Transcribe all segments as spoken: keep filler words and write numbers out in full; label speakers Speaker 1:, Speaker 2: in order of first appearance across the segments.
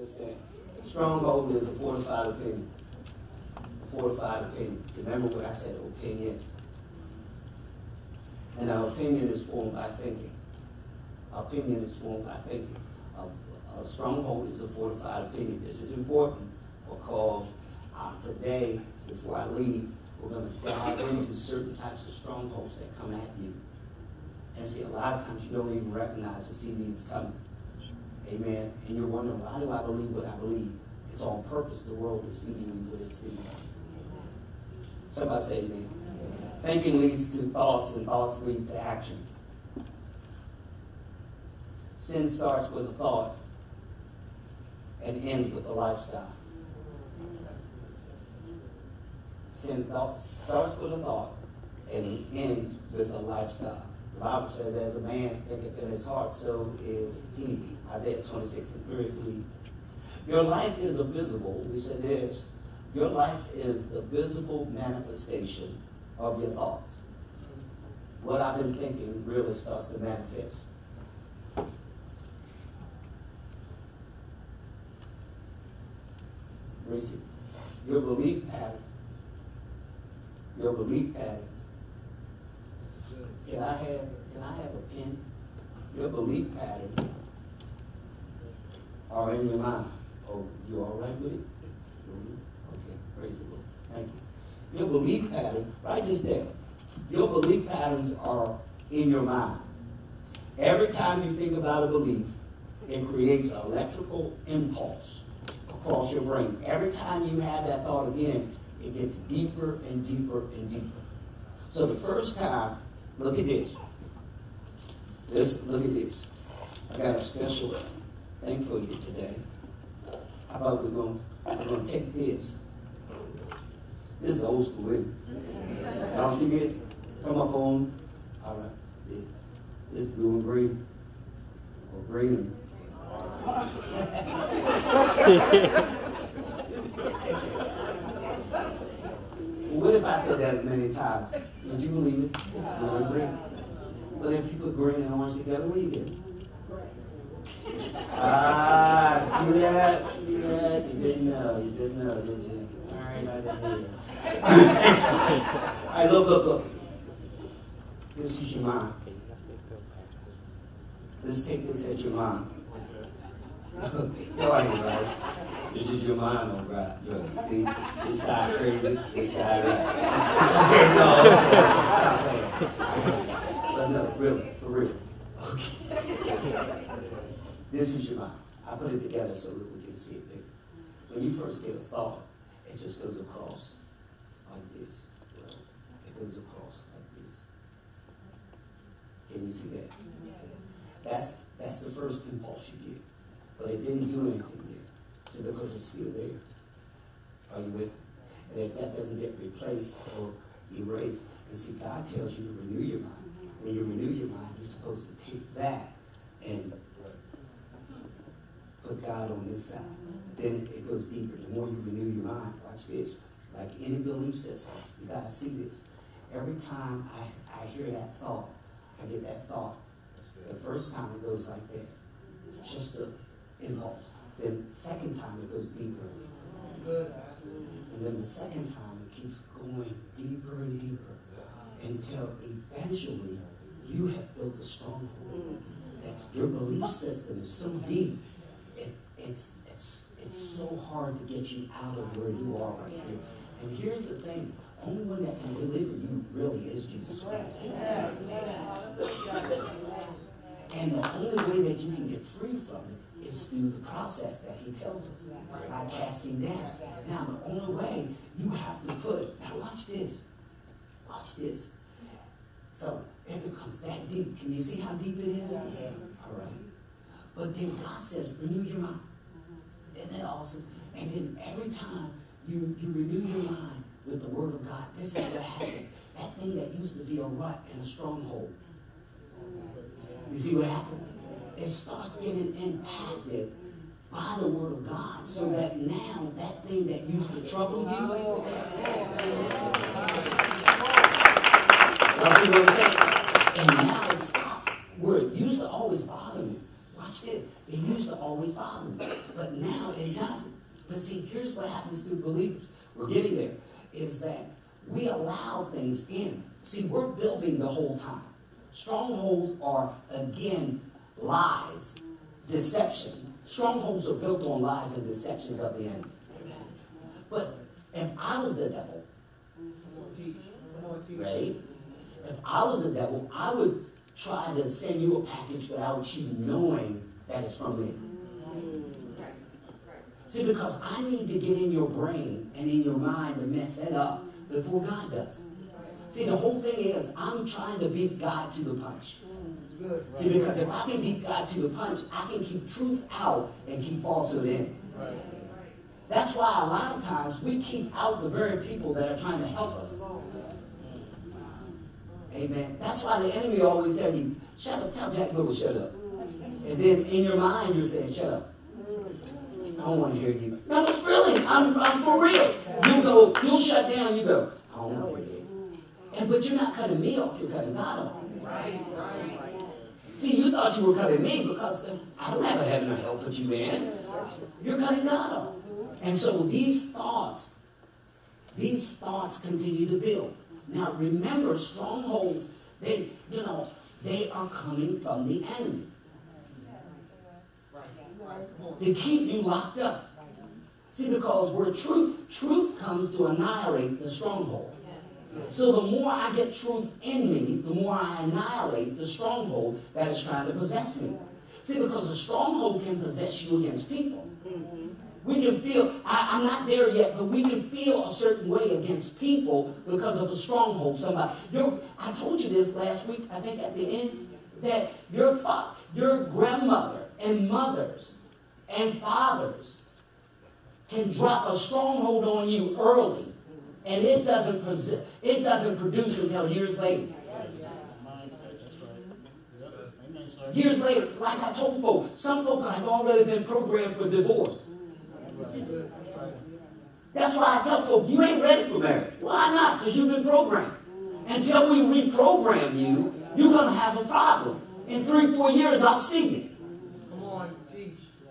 Speaker 1: understand? Stronghold is a fortified opinion. Fortified opinion. Remember what I said, opinion. And our opinion is formed by thinking. Our opinion is formed by thinking. A, a stronghold is a fortified opinion. This is important because uh, today, before I leave, we're going to dive into certain types of strongholds that come at you. And see, a lot of times you don't even recognize and see these coming. Amen. And you're wondering, why do I believe what I believe? It's on purpose. The world is feeding you what it's feeding. Somebody say amen. Thinking leads to thoughts, and thoughts lead to action. Sin starts with a thought and ends with a lifestyle. Sin thought starts with a thought and ends with a lifestyle. The Bible says, as a man thinketh in his heart, so is he. Isaiah twenty-six and three. Your life is a visible, we said this, your life is the visible manifestation of your thoughts. What I've been thinking really starts to manifest. Reese, your belief pattern, your belief pattern. Can I have can I have a pen? Your belief pattern are in your mind. Oh, you all right with it? Okay, praise the Lord. Thank you. Your belief pattern, write this down. Your belief patterns are in your mind. Every time you think about a belief, it creates an electrical impulse across your brain. Every time you have that thought again, it gets deeper and deeper and deeper. So the first time, look at this. This, look at this. I got a special thing for you today. How about we're going we're going to take this. This is old school, isn't it? Y'all see this? Come up on. All right. This, this blue and green. Or green and what if I said that many times? Would you believe it? It's blue and green. But if you put green and orange together, what do you get? Ah, see that? See that? You didn't know. You didn't know, did you? All right, I didn't know. All right, look, look, look. This is your mind. Let's take this at your mind. No, I ain't right. This is your mind on right. Right. See? This side crazy, this side right. Okay, no, okay. Stop that. But no, really, for real. Okay. This is your mind. I put it together so that we can see it bigger. When you first get a thought, it just goes across like this. Well, it goes across like this. Can you see that? That's that's the first impulse you get. But it didn't do anything yet. See, because it's still there. Are you with me? And if that doesn't get replaced or erased, and see, God tells you to renew your mind. When you renew your mind, you're supposed to take that and put God on this side. Then it goes deeper. The more you renew your mind, watch this. Like any belief system, you got to see this. Every time I, I hear that thought, I get that thought. The first time it goes like that. It's just an impulse. Then the second time it goes deeper. And then the second time it keeps going deeper and deeper until eventually you have built a stronghold. That's your belief system is so deep. It, it's it's it's so hard to get you out of where you are right here. And here's the thing: only one that can deliver you really is Jesus Christ. And the only way that you can get free from it is through the process that he tells us, by casting down. Now, the only way you have to put, now watch this, watch this. So it becomes that deep. Can you see how deep it is? All right. But then God says, renew your mind. Isn't that awesome? And then every time you, you renew your mind with the word of God, this is what happens. That thing that used to be a rut and a stronghold. You see what happens? It starts getting impacted by the word of God, so that now that thing that used to trouble you, y'all see what I'm saying? And now it stops where it used to always bother me. Watch this. It used to always bother me. But now it But see, here's what happens to believers. We're getting there. Is that we allow things in. See, we're building the whole time. Strongholds are, again, lies, deception. Strongholds are built on lies and deceptions of the enemy. But if I was the devil, right? If I was the devil, I would try to send you a package without you knowing that it's from me. See, because I need to get in your brain and in your mind to mess it up before God does. See, the whole thing is I'm trying to beat God to the punch. See, because if I can beat God to the punch, I can keep truth out and keep falsehood in. That's why a lot of times we keep out the very people that are trying to help us. Amen. That's why the enemy always tells you, shut up, tell Jack Little, shut up. And then in your mind you're saying, shut up. I don't want to hear you. No, it's really, I'm, I'm for real. You go, you'll shut down, you go, I don't want to hear you. And, but you're not cutting me off, you're cutting God off. Right, right. See, you thought you were cutting me because I don't have a heaven or hell put you in. You're cutting God off. And so these thoughts, these thoughts continue to build. Now remember, strongholds, they, you know, they are coming from the enemy. To keep you locked up. See, because where truth, truth comes to annihilate the stronghold. So the more I get truth in me, the more I annihilate the stronghold that is trying to possess me. See, because a stronghold can possess you against people. We can feel, I, I'm not there yet, but we can feel a certain way against people because of a stronghold. Somebody, your, I told you this last week, I think at the end, that your, fa- your grandmother and mothers and fathers can drop a stronghold on you early, and it doesn't, pres- it doesn't produce until years later. Years later, like I told folk, some folk have already been programmed for divorce. That's why I tell folk, you ain't ready for marriage. Why not? Because you've been programmed. Until we reprogram you, you're going to have a problem. In three, four years, I'll see you.
Speaker 2: Come on, teach.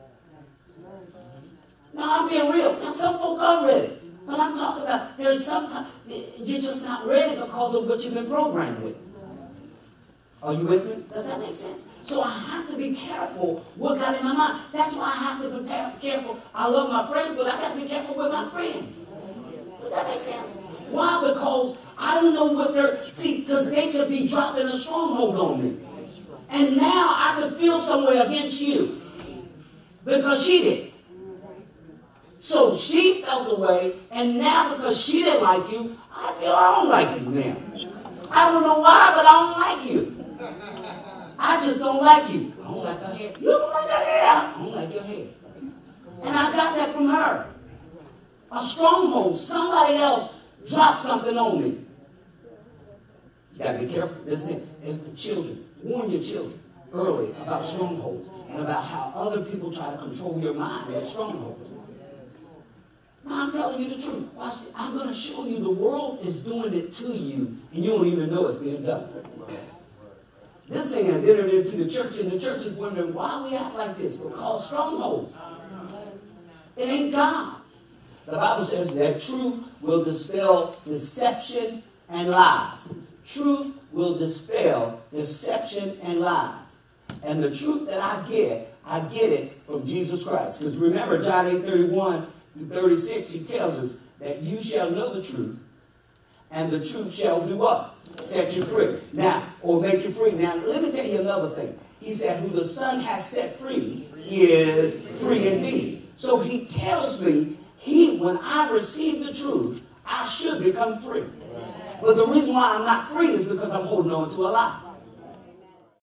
Speaker 1: Now, I'm being real. Now, some folk are ready. But I'm talking about there's sometimes you're just not ready because of what you've been programmed with. Are you with me? Does that make sense? So I have to be careful what got in my mind. That's why I have to be careful. I love my friends, but I got to be careful with my friends. Does that make sense? Why? Because I don't know what they're... See, because they could be dropping a stronghold on me. And now I could feel some way against you. Because she did. So she felt the way, and now because she didn't like you, I feel I don't like you now. I don't know why, but I don't like you. I just don't like you. I don't like her hair. You don't like her hair. I don't like your hair. And I got that from her. A stronghold. Somebody else dropped something on me. You got to be careful. This thing is the children. Warn your children early about strongholds and about how other people try to control your mind with strongholds. Now I'm telling you the truth. Watch it. I'm going to show you the world is doing it to you, and you don't even know it's being done. This thing has entered into the church, and the church is wondering why we act like this. We're called strongholds. It ain't God. The Bible says that truth will dispel deception and lies. Truth will dispel deception and lies. And the truth that I get, I get it from Jesus Christ. Because remember, John eight thirty-one through thirty-six, he tells us that you shall know the truth, and the truth shall do what? Set you free. Now, or make you free. Now, let me tell you another thing. He said, who the Son has set free is free indeed. So he tells me, he, when I receive the truth, I should become free. But the reason why I'm not free is because I'm holding on to a lie.